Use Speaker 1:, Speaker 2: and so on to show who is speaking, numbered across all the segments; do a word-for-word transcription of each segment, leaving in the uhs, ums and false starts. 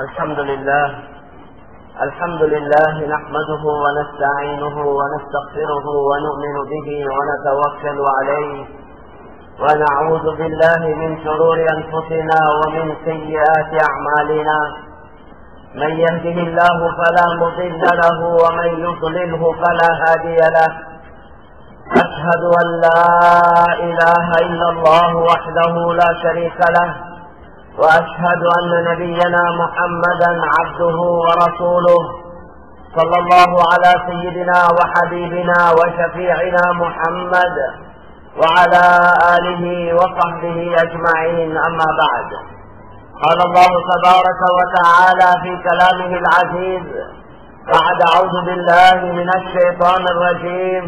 Speaker 1: الحمد لله الحمد لله نحمده ونستعينه ونستغفره ونؤمن به ونتوكل عليه ونعوذ بالله من شرور أنفسنا ومن سيئات أعمالنا. من يهده الله فلا مضل له ومن يضلله فلا هادي له. أشهد أن لا إله إلا الله وحده لا شريك له، وأشهد أن نبينا محمدا عبده ورسوله، صلى الله على سيدنا وحبيبنا وشفيعنا محمد وعلى آله وصحبه أجمعين. أما بعد، قال الله تبارك وتعالى في كلامه العزيز بعد أعوذ بالله من الشيطان الرجيم: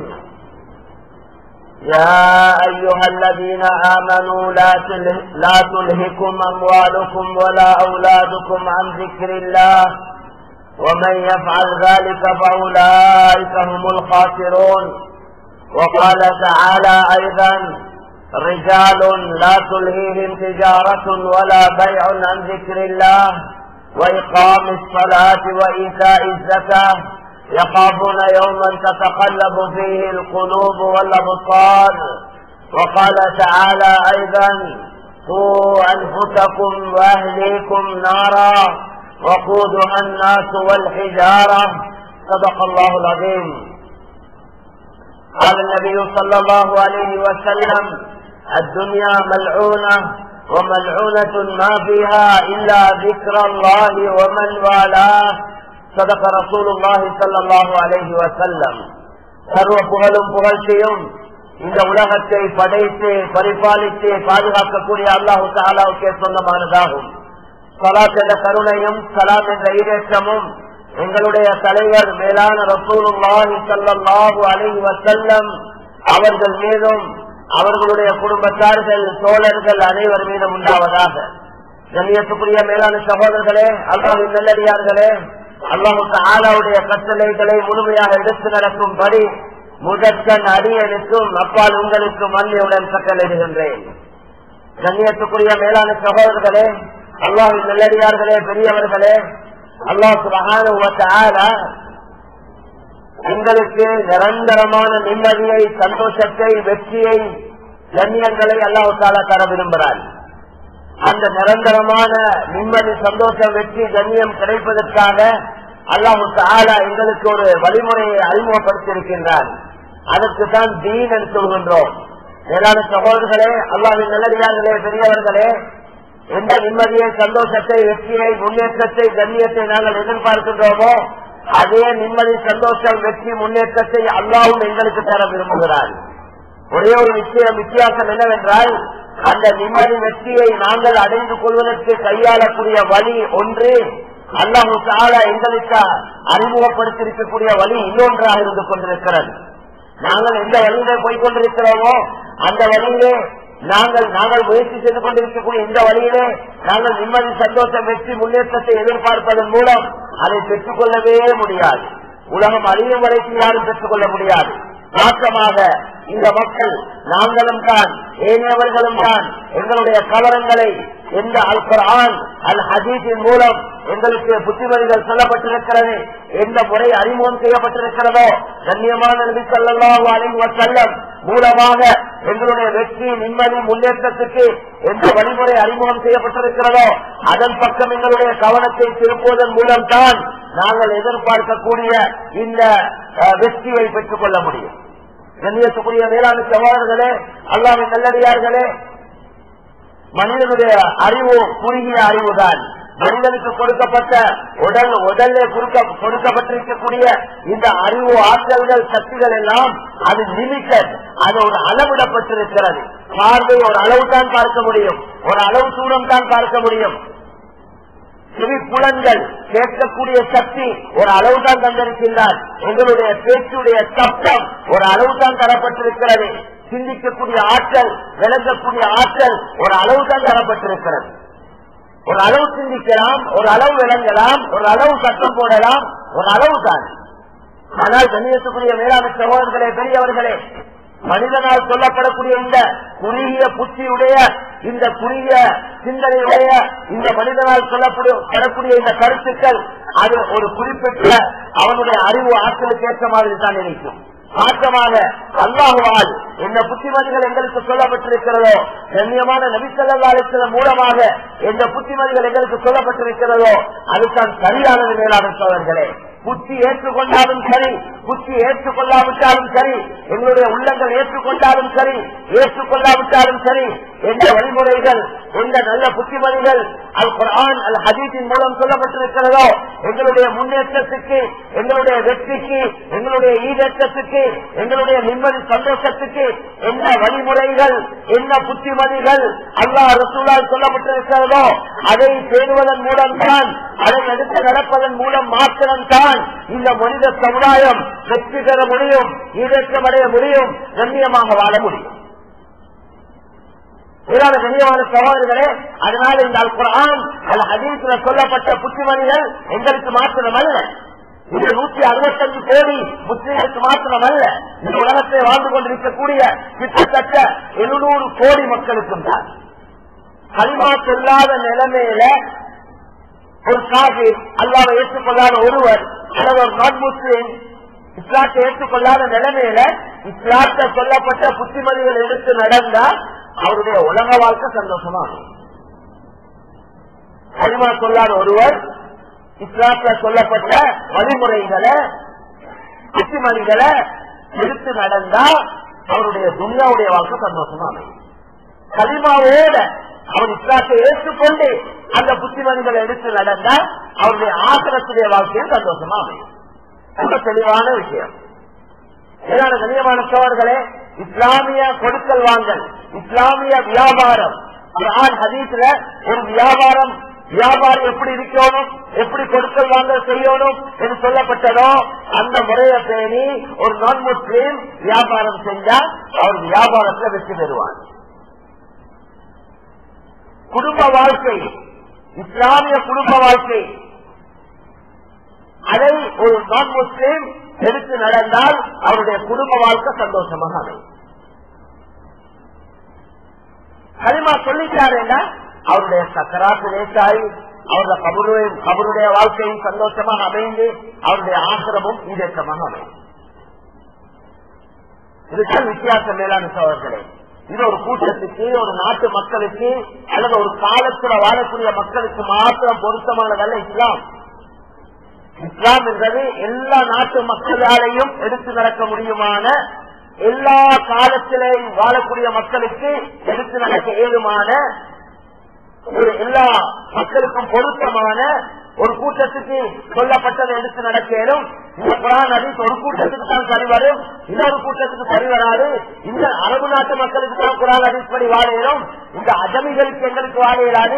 Speaker 1: يا أيها الذين آمنوا لا تلهكم أموالكم ولا أولادكم عن ذكر الله ومن يفعل ذلك فأولئك هم الخاسرون. وقال تعالى أيضا: رجال لا تلهيهم تجارة ولا بيع عن ذكر الله وإقام الصلاة وإيتاء الزكاة يخافون يوما تتقلب فيه القلوب والأبصار. وقال تعالى أيضا: قوا أنفسكم وأهليكم نارا وقودها الناس والحجارة. صدق الله العظيم. قال النبي صلى الله عليه وسلم: الدنيا ملعونة وملعونة ما فيها إلا ذكر الله ومن والاه. صدق رسول الله صلى الله عليه وسلم. சர்வ புகழும் புகழ்ச்சியும் இந்த உலகத்தை படைத்து பரிபாலித்து பாதுகாக்கக்கூடிய அல்லாஹு தஆலாவுக்கே சொந்தமானதாகும். ஸலாத் என்ற கருணையும் ஸலாம் என்ற ஈடேற்றமும் எங்களுடைய தலைவர் மேலான ரசூலுல்லாஹி ஸல்லல்லாஹு அலைஹி வஸல்லம் அவர்கள் மீதும் அவர்களுடைய குடும்பத்தார்கள் தோழர்கள் அனைவர் மீதும் உண்டாவதாக. கண்ணியத்துக்குரிய மேலான சகோதரர்களே, அல்லாஹ்வின் நல்லடியார்களே, அல்லாஹு தஆலாவுடைய கட்டளைகளை முழுமையாக எடுத்து நடக்கும்படி முதற்கண் அடியனுக்கும் அப்பால் உங்களுக்கும் அன்னையுடன் கட்டளையிடுகின்றேன். கண்ணியத்துக்குரிய மேலான சகோதரர்களே, அல்லாஹ்வின் நல்லடியார்களே, பெரியவர்களே, அல்லாஹ் சுப்ஹானஹு வ தஆலா எங்களுக்கு நிரந்தரமான நிம்மதியை, சந்தோஷத்தை, வெற்றியை, கண்ணியங்களை அல்லாஹ் தஆலா தர விரும்புகிறார். அந்த நிரந்தரமான நிம்மதி, சந்தோஷம், வெற்றி, கண்ணியம் கிடைப்பதற்காக அல்லாஹு தஆலா எங்களுக்கு ஒரு வழிமுறையை அறிமுகப்படுத்தியிருக்கின்றார். அதற்கு தான் தீன் என்று சொல்கின்றோம். மேலான சகோதரர்களே, அல்லாஹ்வின் நல்லடியார்களே, பெரியவர்களே, எந்த நிம்மதியை, சந்தோஷத்தை, வெற்றியை, முன்னேற்றத்தை, கண்ணியத்தை நாங்கள் எதிர்பார்க்கின்றோமோ அதே நிம்மதி, சந்தோஷம், வெற்றி, முன்னேற்றத்தை அல்லாஹ்வும் எங்களுக்கு தர விரும்புகிறார். ஒரே ஒரு விஷயம் வித்தியாசம் என்னவென்றால், அந்த நிம்மதி, வெற்றியை நாங்கள் அடைந்து கொள்வதற்கு கையாளக்கூடிய வழி ஒன்று, அல்லாஹு தஆலா எங்களுக்கு அறிமுகப்படுத்தியிருக்கக்கூடிய வழி இன்னொன்றாக இருந்து கொண்டிருக்கிறது. நாங்கள் எந்த வழியிலே போய்கொண்டிருக்கிறோமோ அந்த வழியிலே நாங்கள் நாங்கள் முயற்சி செய்து கொண்டிருக்கக்கூடிய இந்த வழியிலே நாங்கள் நிம்மதி, சந்தோஷம், வெற்றி, முன்னேற்றத்தை எதிர்பார்ப்பதன் மூலம் அதை பெற்றுக் கொள்ளவே முடியாது. உலகம் அழியும் வரைக்கும் யாரும் பெற்றுக் கொள்ள முடியாது. மாற்றமாக இந்த மக்கள் நாங்களும் தான், ஏனையவர்களும் தான் எங்களுடைய கலரங்களை எந்த அல் குர்ஆன் அல் ஹதீஸின் மூலம் எங்களுக்கு புத்திமதிகள் சொல்லப்பட்டிருக்கிறது, எந்த முறை அறிமுகம் செய்யப்பட்டிருக்கிறதோ, கண்ணியமான நபி ஸல்லல்லாஹு அலைஹி வஸல்லம் மூலமாக எங்களுடைய வெற்றி, நிம்மதி, முன்னேற்றத்துக்கு எந்த வழிமுறை அறிமுகம் செய்யப்பட்டிருக்கிறதோ அதன் பக்கம் எங்களுடைய கவனத்தை திருப்புவதன் மூலம் தான் நாங்கள் எதிர்பார்க்கக்கூடிய இந்த வெற்றியை பெற்றுக் கொள்ள முடியும். கண்ணியத்துக்குரிய மேலான சகோதரர்களே, அல்லாஹ்வின் நல்லடியார்களே, மனிதனுடைய அறிவு குறுகிய அறிவுதான். மனிதனுக்கு கொடுக்கப்பட்ட உடல் உடல்ல கொடுக்கப்பட்டிருக்கக்கூடிய இந்த அறிவு, ஆற்றல்கள், சக்திகள் எல்லாம் அது லிமிட்டட், அது ஒரு அளவிடப்பட்டிருக்கிறது. பார்வை ஒரு அளவு தான் பார்க்க முடியும், ஒரு அளவு தூரம் தான் பார்க்க முடியும். செவிப்புலன்கள் கேட்கக்கூடிய சக்தி ஒரு அளவு தான் தந்திருக்கின்றார். எங்களுடைய பேச்சுடைய சப்தம் ஒரு அளவு தான் தரப்பட்டிருக்கிறது. சிந்திக்கக்கூடிய ஆற்றல், விளங்கக்கூடிய ஆற்றல் ஒரு அளவு தான் தரப்பட்டிருக்கிறது. ஒரு அளவு சிந்திக்கலாம், ஒரு அளவு விளங்கலாம், ஒரு அளவு சத்தம் போடலாம், ஒரு அளவு தான். ஆனால் கண்ணியத்துக்குரிய மேலான சகோதரர்களே, பெரியவர்களே, மனிதனால் சொல்லப்படக்கூடிய இந்த குறுகிய புத்தியுடைய இந்த குறுகிய சிந்தனையுடைய இந்த மனிதனால் சொல்லப்படக்கூடிய இந்த கருத்துக்கள் அது ஒரு குறிப்பிட்ட அவனுடைய அறிவு ஆற்றலுக்கு ஏற்ற மாதிரி தான் இருக்கும். மாற்றமாக அல்லாஹுவால் எந்த புத்திமதிகள் எங்களுக்கு சொல்லப்பட்டிருக்கிறதோ, கண்ணியமான நபி ஸல்லல்லாஹு அலைஹி வஸல்லம் மூலமாக எந்த புத்திமதிகள் எங்களுக்கு சொல்லப்பட்டிருக்கிறதோ அதுதான் சரியானது. மேலான சோழர்களே, புத்தி ஏற்றுக்கொண்டாலும் சரி, புத்தி ஏற்றுக்கொள்ளாவிட்டாலும் சரி, எங்களுடைய உள்ளங்கள் ஏற்றுக்கொண்டாலும் சரி, ஏற்றுக்கொள்ளாவிட்டாலும் சரி, எந்த வழிமுறைகள் எந்த நல்ல புத்திமதிகள் அல் குர்ஆன் அல் ஹதீஸின் மூலம் சொல்லப்பட்டிருக்கிறதோ எங்களுடைய முன்னேற்றத்துக்கு, எங்களுடைய வெற்றிக்கு, எங்களுடைய ஈடேற்றத்துக்கு, எங்களுடைய நிம்மதி சந்தோஷத்துக்கு என்ன வழிமுறைகள் என்ன புத்திமதிகள் அல்லாஹ் ரசூலால் சொல்லப்பட்டிருக்கிறதோ அதை பேணுவதன் மூலம்தான், அதை எடுத்து நடப்பதன் மூலம் மாத்திரம்தான் இந்த மனித சமுதாயம் வெற்றி பெற முடியும், ஈடேற்றம் அடைய முடியும், கண்ணியமாக வாழ முடியும். இதனால கண்ணியமான சகோதரர்களே, அதனால இந்த அல் குர்ஆன் அல் ஹதீஸ்ல சொல்லப்பட்ட புத்திமதிகள் எங்களுக்கு மாத்திரமல்ல, இது நூற்றி அறுபத்தஞ்சு கோடி முஸ்லீம்களுக்கு மாத்திரமல்ல, இந்த உலகத்தை வாழ்ந்து கொண்டிருக்கக்கூடிய கிட்டத்தட்ட எழுநூறு கோடி மக்களுக்கும் தான். கலிமா சொல்லாத நிலைமையில ஒரு காஃபிர், அல்லாஹ்வை ஏற்றுக்கொள்ளாத ஒருவர் அல்லது ஒரு நான் முஸ்லீம் இஸ்லாத்தை ஏற்றுக்கொள்ளாத நிலைமையில இஸ்லாத்தை சொல்லப்பட்ட புத்திமதிகள் எடுத்து நடந்தா அவருடைய உலக வாழ்க்கை சந்தோஷமாகும். கலிமா சொல்லாத ஒருவர் இஸ்லாத்துல சொல்லப்பட்ட வழிமுறைகளை புத்திமதிகளை எடுத்து நடந்தா அவருடைய துன்யாவுடைய வாழ்க்கை சந்தோஷமாகும். கலிமாவோட அவர் இஸ்லாத்தை ஏற்றுக்கொண்டு அந்த புத்திமதிகளை எடுத்து நடந்தா அவருடைய ஆசிரத்துடைய வாழ்க்கையும் சந்தோஷமா அமையும். ரொம்ப தெளிவான விஷயம். ஏதாவது கண்ணியமான சோழர்களே, இஸ்லாமிய கொடுக்கல் வாங்கல், இஸ்லாமிய வியாபாரம், குர்ஆன் ஹதீஸ்ல ஒரு வியாபாரம் வியாபாரம் எப்படி இருக்கணும், எப்படி கொடுக்கல் வாங்கல் செய்யணும் என்று சொல்லப்பட்டதோ அந்த முறையை பேணி ஒரு நான் முஸ்லீம் வியாபாரம் செஞ்சா அவர் வியாபாரத்துல வெற்றி பெறுவார். குடும்ப வாழ்க்கை, இஸ்லாமிய குடும்ப வாழ்க்கை, அதை ஒரு நான் முஸ்லீம் எடுத்து நடந்தால் அவருடைய குடும்ப வாழ்க்கை சந்தோஷமாக அமையும். கலிமா சொல்லிட்டாருன்னா அவருடைய சக்கராத்து லேசாய் அவருடைய கபருடைய கபருடைய வாழ்க்கையும் சந்தோஷமாக அமைந்து அவருடைய ஆசிரமும் ஈடேற்றமாக அமையும். இதுதான் வித்தியாசம். மேலான சோழர்களே, இது ஒரு கூட்டத்துக்கு, ஒரு நாட்டு மக்களுக்கு அல்லது ஒரு காலத்துல வாழக்கூடிய மக்களுக்கு மாத்திரம் பொருத்தமானதல்ல இஸ்லாம். இஸ்லாம் என்பது எல்லா நாட்டு மக்களாலையும் எடுத்து நடக்க முடியுமான, எல்லா காலத்திலேயும் வாழக்கூடிய மக்களுக்கு எடுத்து நடக்க ஏதுமான, ஒரு எல்லா மக்களுக்கும் பொருத்தமான ஒரு கூட்டத்துக்கு சொல்லப்பட்டதை எடுத்து நடக்கலும். இந்த குர்ஆன் ஹதீஸ் ஒரு கூட்டத்துக்கு தான் சரி வரும், இன்னொரு கூட்டத்துக்கு சரி வராது. இந்த அரபு நாட்டு மக்களுக்கு தான் குர்ஆன் ஹதீஸ் படி வாழையிலும், இந்த அஜமிகளுக்கு எங்களுக்கு வாழையிலாது.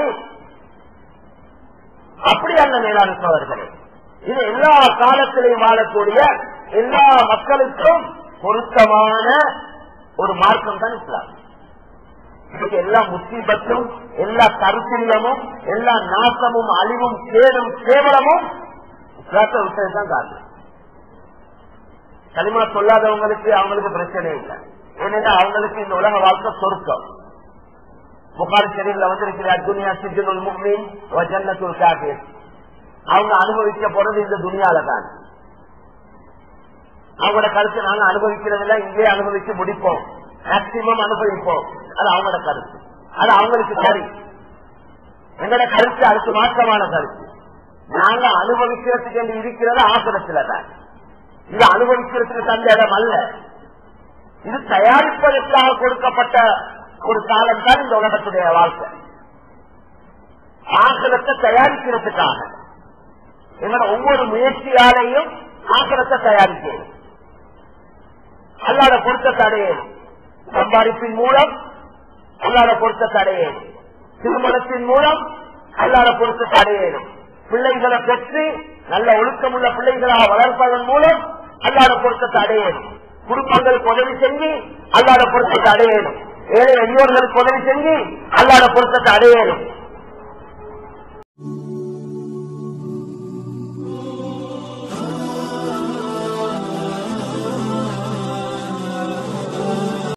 Speaker 1: அப்படி அல்ல மேலான சோழர்களே, இது எல்லா காலத்திலையும் வாழக்கூடிய எல்லா மக்களுக்கும் பொருத்தமான ஒரு மார்க்கம் தான் இஸ்லாம். இதுக்கு எல்லா முசீபத்தும், எல்லா கருத்தில்லமும், எல்லா நாசமும், அழிவும், சேரும், கேவலமும் இஸ்லாத்தை விட்டதுதான் காரணம். கலிமா சொல்லாதவங்களுக்கு அவங்களுக்கு பிரச்சனை இல்லை. ஏனென்றா அவங்களுக்கு இந்த உலக வாழ்க்கை சொர்க்கம். புகாரி ஷரீஃப்ல வந்திருக்கிறார், துனியா சிஜ்னுல் முஃமின் வ ஜன்னத்துல் காஃபிர். அவங்க அனுபவிக்க போறது இந்த துனியால தான். அவங்களோட கருத்து நாங்க அனுபவிக்கிறதுல இங்கே அனுபவிச்சு முடிப்போம், மேக்சிமம் அனுபவிப்போம். அது அவங்களோட கருத்து, அது அவங்களுக்கு சரி. எங்களோட கருத்து அதுக்கு மாற்றமான கருத்து. நாங்க அனுபவிக்கிறதுக்கு என்று இருக்கிறது ஆசிரத்துல தான். இது அனுபவிக்கிறதுக்கு தந்த இடம் அல்ல. இது தயாரிப்பதற்காக கொடுக்கப்பட்ட ஒரு காலம் தான் இந்த உலகத்துடைய வாழ்க்கை. ஆசிரத்தை தயாரிக்கிறதுக்காக எங்களோட ஒவ்வொரு முயற்சியாலையும் ஆசிரத்தை தயாரிக்கிறோம். அல்லாத பொருத்தத்தை அடையணும். சம்பாதிப்பின் மூலம் அல்லாத பொருத்தத்தை அடையணும். திருமணத்தின் மூலம் அல்லாத பொருத்தத்தை அடையணும். பிள்ளைகளை பெற்று நல்ல ஒழுக்கமுள்ள பிள்ளைகளாக வளர்ப்பதன் மூலம் அல்லாத பொருத்தத்தை அடையணும். குடும்பங்களுக்கு உதவி செஞ்சு அல்லாத பொருத்தத்தை அடையணும். ஏழை எளியோர்களுக்கு உதவி செஞ்சு அல்லாத பொருத்தத்தை அடையணும்.